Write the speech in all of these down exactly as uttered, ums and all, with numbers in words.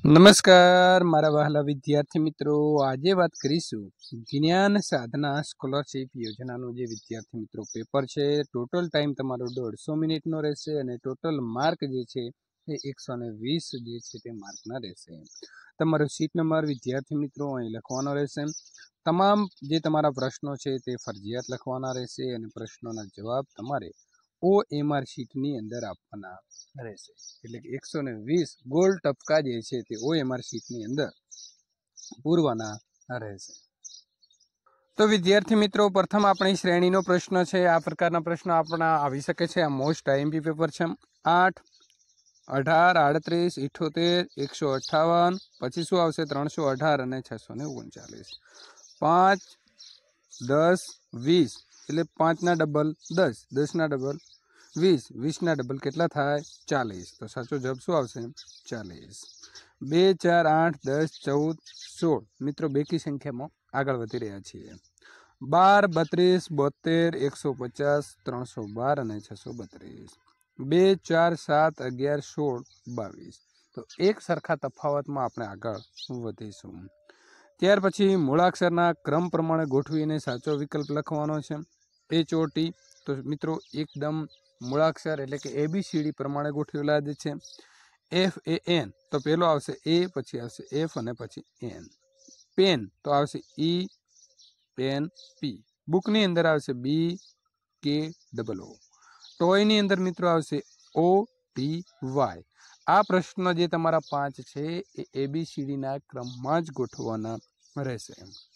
નમસ્કાર મારા વહાલા વિદ્યાર્થી મિત્રો, આજે વાત કરીશું જ્ઞાન સાધના સ્કોલરશિપ યોજનાનું જે વિદ્યાર્થી મિત્રો પેપર છે. ટોટલ ટાઈમ તમારો દોઢસો મિનિટનો રહેશે અને ટોટલ માર્ક જે છે એ એકસો ને વીસ જે છે તે માર્કના રહેશે. તમારો સીટ નંબર વિદ્યાર્થી મિત્રો અહીં લખવાનો રહેશે. તમામ જે તમારા પ્રશ્નો છે તે ફરજિયાત લખવાના રહેશે અને પ્રશ્નોના જવાબ તમારે ઓ એમ આર શીટની અંદર આપવાના રહેશે. એટલે કે એકસો ને વીસ ગોલ ટપકા જે છે તે ઓ એમ આર શીટની અંદર પૂરવાના રહેશે. તો વિદ્યાર્થી મિત્રો, પ્રથમ આપણી શ્રેણીનો પ્રશ્ન છે. આ પ્રકારના પ્રશ્નો આપણા આવી શકે છે. આ મોસ્ટ આઈએમપી પેપર છે. આઠ અઢાર આડત્રીસ ઇઠોતેર એકસો અઠ્ઠાવન પછી શું આવશે? ત્રણસો અઢાર અને છસો ને ઓગણચાલીસ. પાંચ દસ વીસ એટલે પાંચના ડબલ દસ, દસના ડબલ વીસ, વીસના ડબલ કેટલા થાય? ચાલીસ. તો સાચો જવાબ શું આવશે? ચાલીસ. બે ચાર આઠ દસ ચૌદ સોળ મિત્રો બેકી સંખ્યામાં આગળ વધી રહ્યા છીએ. બાર બત્રીસ બોતેર એકસો પચાસ ત્રણસો બાર અને છસો બત્રીસ. બે ચાર સાત અગિયાર સોળ બાવીસ. તો એક સરખા તફાવતમાં આપણે આગળ વધીશું. ત્યાર પછી મૂળાક્ષરના ક્રમ પ્રમાણે ગોઠવીને સાચો વિકલ્પ લખવાનો છે. એચ ઓ ટી તો મિત્રો એકદમ મૂળાક્ષર એટલે કે એબીસીડી પ્રમાણે ગોઠવેલા જ છે. એફ એ એન તો પેલો આવશે એ, પછી આવશે એફ અને પછી એન. પેન તો આવશે ઈ પેન પી. બુકની અંદર આવશે બી કે ડબલ ઓ. ટોયની અંદર મિત્રો આવશે ઓ ટી વાય. આ પ્રશ્ન જે તમારા પાંચ છે એ એબીસીડીના ક્રમમાં જ ગોઠવવાના રહેશે.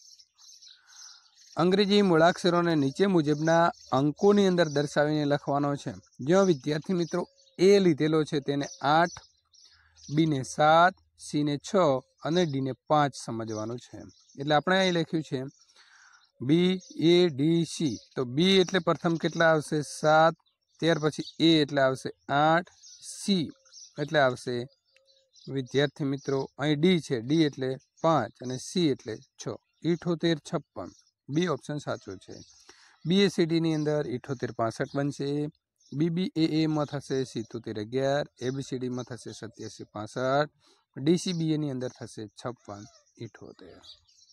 અંગ્રેજી મૂળાક્ષરોને નીચે મુજબના અંકોની અંદર દર્શાવીને લખવાનો છે. જો વિદ્યાર્થી મિત્રો એ લીધેલો છે તેને આઠ, બીને સાત, સીને છ અને ડીને પાંચ સમજવાનું છે. એટલે આપણે અહીં લખ્યું છે બી એ ડી સી. તો બી એટલે પ્રથમ કેટલા આવશે? સાત. ત્યાર પછી એ એટલે આવશે આઠ, સી એટલે આવશે વિદ્યાર્થી મિત્રો અહીં ડી છે, ડી એટલે પાંચ અને સી એટલે છ. ઇઠોતેર છપ્પન. બી ઓપ્શન સાચો છે. બીએસીડીની અંદર ઇઠોતેર પાસઠ બનશે. બીબી એ એમાં થશે સિત્તોતેર અગિયાર. એબીસીડીમાં થશે સત્યાસી પાસઠ. ડીસીબીએની અંદર થશે છપ્પન ઇઠોતેર.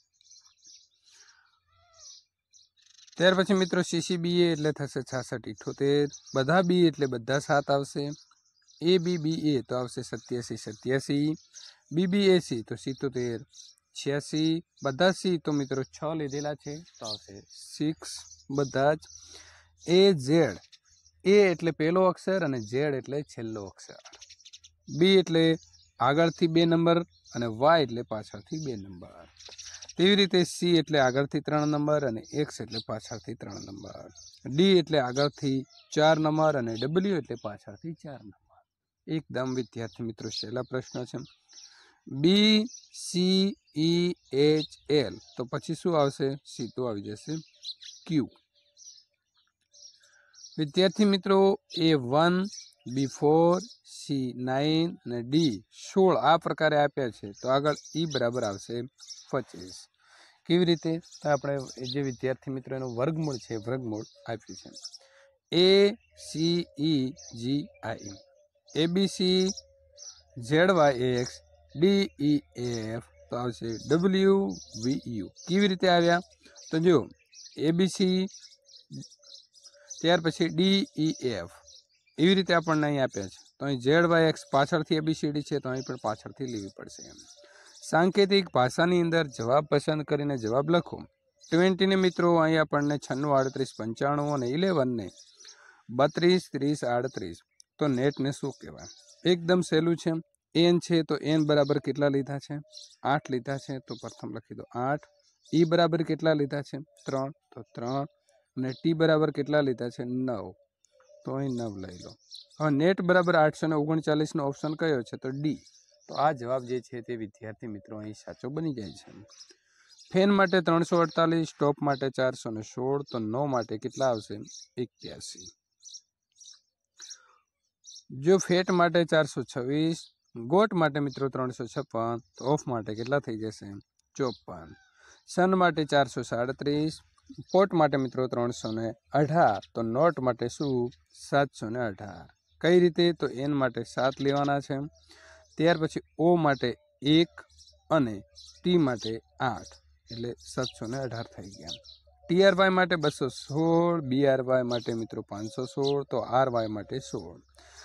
ત્યાર પછી મિત્રો સીસીબીએ એટલે થશે છાસઠ ઇઠોતેર. બધા બી એટલે બધા સાત આવશે. એ બી બી એ તો આવશે સત્યાસી સત્યાસી. બીબીએસી તો સિત્તોતેર છ્યાસી. બધા સી તો મિત્રો છ લીધેલા છે તો આવશે સિક્સ બધા જ. એ ઝેડ, એ એટલે પહેલો અક્ષર અને ઝેડ એટલે છેલ્લો અક્ષર. બી એટલે આગળથી બે નંબર અને વાય એટલે પાછળથી બે નંબર. તેવી રીતે સી એટલે આગળથી ત્રણ નંબર અને એક્સ એટલે પાછળથી ત્રણ નંબર. ડી એટલે આગળથી ચાર નંબર અને ડબલ્યુ એટલે પાછળથી ચાર નંબર. એકદમ વિદ્યાર્થી મિત્રો સહેલા પ્રશ્ન છે. B C E H L તો પછી શું આવશે? સીધું આવી જશે ક્યુ. વિદ્યાર્થી મિત્રો A one, B four, C nine અને ડી સોળ આ પ્રકારે આપ્યા છે. તો આગળ ઈ બરાબર આવશે પચીસ. કેવી રીતે? તો આપણે જે વિદ્યાર્થી મિત્રો એનું વર્ગમૂળ છે વર્ગમૂળ આપ્યું છે. A C E G I, A B C Z Y X, D E F તો આવશે ડબલ્યુ વી યુ. કેવી રીતે આવ્યા? તો જો એબીસી ત્યાર પછી ડી ઈ એફ એવી રીતે આપણને અહીં આપ્યા છે. તો અહીં ઝેડ વાય એક્સ પાછળથી એબીસીડી છે તો અહીં પણ પાછળથી લેવી પડશે. એમ સાંકેતિક ભાષાની અંદર જવાબ પસંદ કરીને જવાબ લખો. ટ્વેન્ટીને મિત્રો અહીં આપણને છન્નું આડત્રીસ પંચાણું અને ઇલેવનને બત્રીસ ત્રીસ આડત્રીસ. તો નેટને શું કહેવાય? એકદમ સહેલું છે. એન છે તો એન બરાબર કેટલા લીધા છે? આઠ લીધા છે તો પ્રથમ લખી દો આઠ. ઈ બરાબર કેટલા લીધા છે? ત્રણ તો ત્રણ. અને ટી બરાબર કેટલા લીધા છે? નવ તો અહીં નવ લઈ લો. હવે નેટ બરાબર આઠસો ને ઓગણચાલીસનો ઓપ્શન કયો છે? તો ડી. તો આ જવાબ જે છે તે વિદ્યાર્થી મિત્રો અહીં સાચો બની જાય છે. ફેન માટે ત્રણસો અડતાલીસ, ટોપ માટે ચારસો ને સોળ તો નો માટે કેટલા આવશે? એક્યાસી. જો ફેટ માટે ચારસો છવ્વીસ, ગોટ માટે મિત્રો ત્રણસો છપ્પન તો ઓફ માટે કેટલા થઈ જશે? ચોપન. સન માટે ચારસો સાડત્રીસ, પોટ માટે મિત્રો ત્રણસો ને અઢાર તો નોટ માટે શું? સાતસો ને અઢાર. કઈ રીતે? તો એન માટે સાત લેવાના છે. ત્યાર પછી ઓ માટે એક અને ટી માટે આઠ એટલે સાતસો ને અઢાર થઈ ગયા. ટી આર વાય માટે બસો સોળ, બી આર વાય માટે મિત્રો પાંચસો સોળ, તો આર વાય માટે સોળ.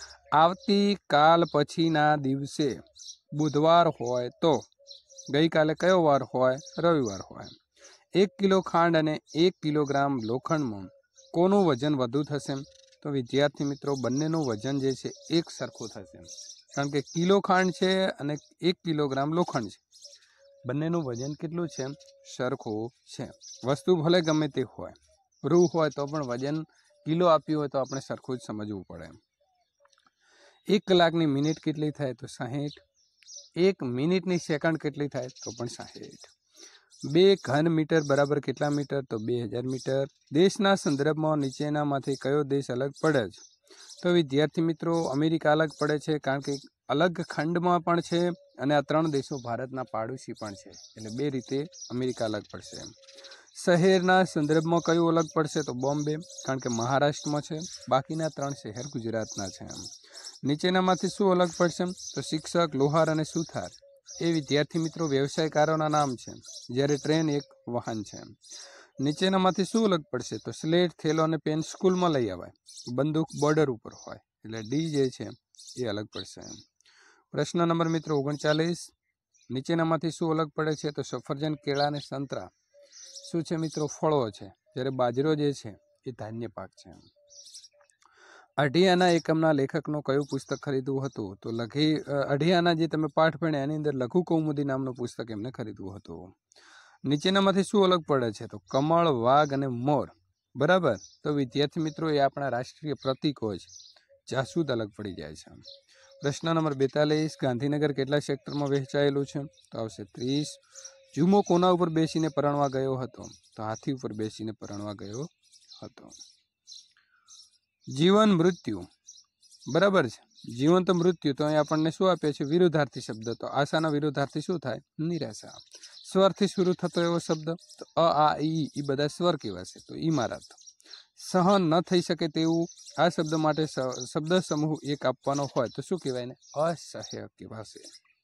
આવતીકાલ પછીના દિવસે બુધવાર હોય તો ગઈકાલે કયો વાર હોય? રવિવાર હોય. એક કિલો ખાંડ અને એક કિલોગ્રામ લોખંડમાં કોનું વજન વધુ થશે? તો વિદ્યાર્થી મિત્રો બંનેનું વજન જે છે એક સરખું થશે, કારણ કે કિલો ખાંડ છે અને એક કિલોગ્રામ લોખંડ છે. બંનેનું વજન કેટલું છે? સરખું છે. વસ્તુ ભલે ગમે તે હોય, રૂ હોય તો પણ વજન કિલો આપ્યું હોય તો આપણે સરખું જ સમજવું પડે. એક કલાકની મિનિટ કેટલી થાય? તો સાહીઠ. એક મિનિટની સેકન્ડ કેટલી થાય? તો પણ સાહીઠ. બે ઘન મીટર બરાબર કેટલા મીટર? તો બે હજાર મીટર. દેશના સંદર્ભમાં નીચેનામાંથી કયો દેશ અલગ પડે છે? તો વિદ્યાર્થી મિત્રો અમેરિકા અલગ પડે છે, કારણ કે અલગ ખંડમાં પણ છે અને આ ત્રણ દેશો ભારતના પાડોશી પણ છે, એટલે બે રીતે અમેરિકા અલગ પડશે. શહેરના સંદર્ભમાં કયું અલગ પડશે? તો બોમ્બે, કારણ કે મહારાષ્ટ્રમાં છે. બાકીના ત્રણ શહેર ગુજરાતના છે. નીચેનામાંથી શું અલગ પડશે? તો શિક્ષક, લોહાર અને સુથાર એ વિદ્યાર્થી મિત્રો વ્યવસાયકારોના નામ છે, જ્યારે ટ્રેન એક વાહન છે. નીચેનામાંથી શું અલગ પડશે? તો સ્લેટ, થેલો અને પેન સ્કૂલમાં લઈ આવાય. બંદૂક બોર્ડર ઉપર હોય, એટલે ડી જે છે એ અલગ પડશે. પ્રશ્ન નંબર મિત્રો ઓગણચાલીસ. નીચેનામાંથી શું અલગ પડે છે? તો સફરજન, કેળા અને સંતરા શું છે મિત્રો? ફળો છે, જ્યારે બાજરો જે છે એ ધાન્ય પાક છે. અઢિયાના એકમના લેખકનું કયું પુસ્તક ખરીદવું હતું? તો લઘી અઢિયાના જે તમે પાઠ ભણ્યા એની અંદર લઘુ કૌમુદી નામનું પુસ્તક એમને ખરીદવું હતું. નીચેનામાંથી શું અલગ પડે છે? તો કમળ, વાઘ અને મોર. બરાબર. તો વિદ્યાર્થી મિત્રો એ આપણા રાષ્ટ્રીય પ્રતીકો છે. જાસૂદ અલગ પડી જાય છે. પ્રશ્ન નંબર બેતાલીસ. ગાંધીનગર કેટલા સેક્ટરમાં વહેંચાયેલું છે? તો આવશે ત્રીસ. જુમો કોના ઉપર બેસીને પરણવા ગયો હતો? તો હાથી ઉપર બેસીને પરણવા ગયો હતો. જીવન મૃત્યુ. બરાબર છે. જીવન તો મૃત્યુ, તો અહીં આપણને શું આપે છે? વિરુદ્ધાર્થી શબ્દ. તો આશાના વિરુદ્ધાર્થી શું થાય? નિરાશા. સ્વરથી શરૂ થતો એવો શબ્દ તો અ, આ, ઈ એ બધા સ્વર કહેવાશે, તો ઈમારત. સહન ન થઈ શકે તેવું આ શબ્દ માટે શબ્દ સમૂહ એક આપવાનો હોય તો શું કહેવાય ને? અસહ્ય કહેવાશે.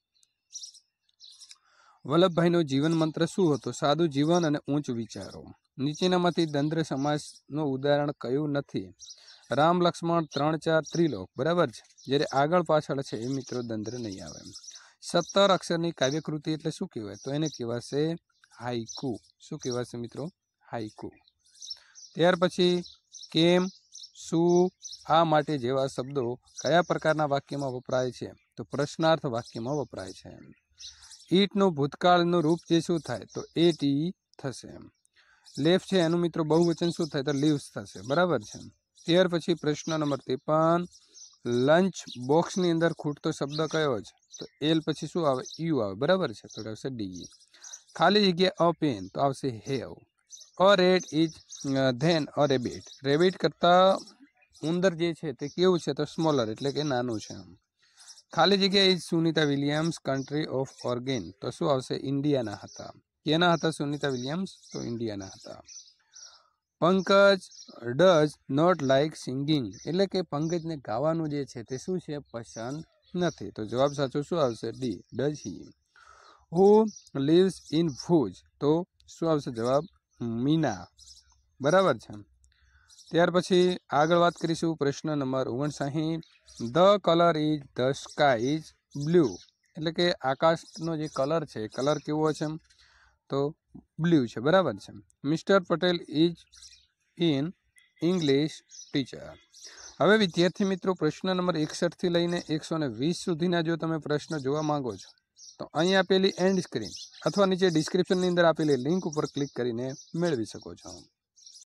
વલ્લભભાઈનો જીવન મંત્ર શું હતો? સાદું જીવન અને ઉચ્ચ વિચારો. નીચેનામાંથી દ્વંદ્વ સમાસનું ઉદાહરણ કયું નથી? રામ, લક્ષ્મણ, ત્રણ, ચાર, ત્રિલોક. બરાબર છે. જ્યારે આગળ પાછળ છે એ મિત્રો દ્વંદ્વ નહીં આવે. સત્તર અક્ષરની કાવ્યકૃતિ એટલે શું કહેવાય? તો એને કહેવાશે હાઈકુ. શું કહેવાશે મિત્રો? હાઈકુ. ત્યાર પછી કેમ, શું, આ માટે જેવા શબ્દો કયા પ્રકારના વાક્યમાં વપરાય છે? તો પ્રશ્નાર્થ વાક્યમાં વપરાય છે. ઈટનું ભૂતકાળનું રૂપ જે શું થાય? તો એ ટી થશે. લેફ છે એનું મિત્રો બહુવચન શું થાય? તો લીવ્સ થશે. બરાબર છે. ત્યાર પછી પ્રશ્ન નંબર ત્રેપન. લંચ બોક્સની અંદર ખૂટતો શબ્દ કયો છે? તો એલ પછી શું આવે? યુ આવે. બરાબર છે. તો આવશે ડી. ખાલી જગ્યા અ પેન તો આવશે have. A rat is than a rabbit. Rabbit કરતા ઉંદર જે છે તે કેવું છે? તો સ્મોલર એટલે કે નાનું છે. ખાલી જગ્યા is Sunita Williams country of origin. તો શું આવશે? ઇન્ડિયાના હતા. કેના હતા સુનિતા વિલિયમ્સ? તો ઇન્ડિયાના હતા. Pankaj does not like singing એટલે કે પંકજને ગાવાનું જે છે તે શું છે? પસંદ નથી. તો જવાબ સાચો શું આવશે? D. Does he. Who lives in Bhuj. તો શું આવશે જવાબ? મીના. બરાબર છે. ત્યાર પછી આગળ વાત કરીશું પ્રશ્ન નંબર ઓગણસાઠ. The colour is the sky is blue એટલે કે આકાશનો જે કલર છે એ કલર કેવો છે? તો બ્લુ છે. બરાબર છે. Mister Patel is in English teacher. હવે વિદ્યાર્થી મિત્રો પ્રશ્ન નંબર એકસઠ થી લઈને એકસો ને વીસ સુધીના જો તમે પ્રશ્ન જોવા માંગો છો તો અહીં આપેલી એન્ડ સ્ક્રીન અથવા નીચે ડિસ્ક્રિપ્શનની અંદર આપેલી લિંક ઉપર ક્લિક કરીને મેળવી શકો છો.